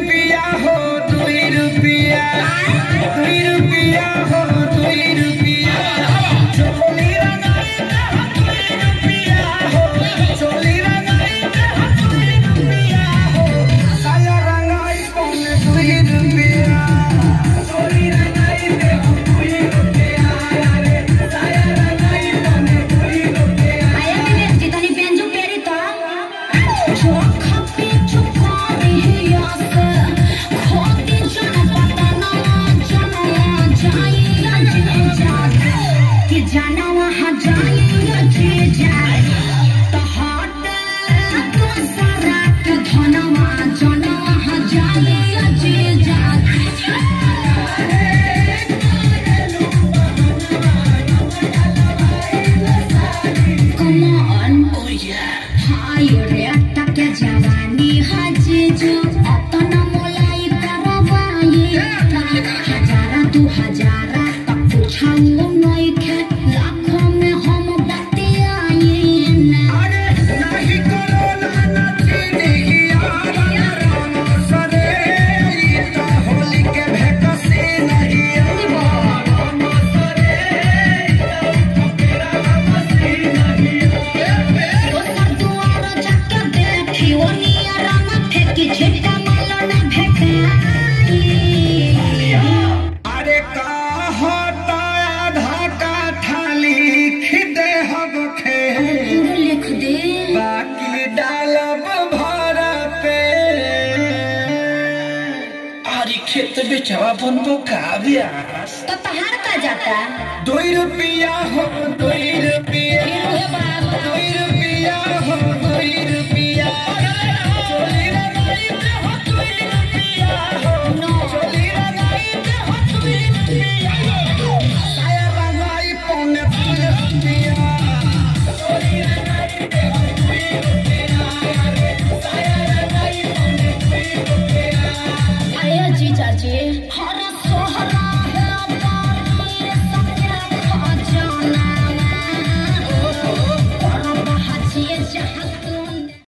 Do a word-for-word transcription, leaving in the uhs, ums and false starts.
रुपया हो दुई रुपया दुई रुपया हो दुई रुपया चोली रंगाई दुई रुपया हो चोली रंगाई दुई रुपया हो साया रंगाई पौने दुई रुपया चोली रंगाई दुई रुपया रे साया रंगाई पौने दुई रुपया आया मैंने जितनी बेंजू पेरी तो जो खपी चुका दी यास खोती जाना पता ना जाना जाइया जी जा कि जाना वहाँ जाइया जी जा तो हाथ तो सारा के धना वहाँ जाना वहाँ जाइया जी जा Come on, oh yeah. Hi, reta ke jawani haji jo apna molai karwai hajara tu hajara tak puchhau noi ke lakhon mein hum batiyai are nahi karo na nachini yaara ram sare ye to holi ke bhekasi nahi ram sare tera bhekasi nahi अरे का होता आधा का थाली खिदे हम खे लिख दे बाकी डालब भर पे अरे खेत बेचवा बनबो का ब्यास तो तहार का जाता दुई रुपया हो दुई रुपया दुई रुपया हो दुई रुपया चोली रंगाई हो दुई रुपया हो चोली रंगाई हो दुई रुपया साया रंगाई पौने दुई रुपया चोली रंगाई हो दुई रुपया साया रंगाई पौने दुई रुपया आया जीजा जी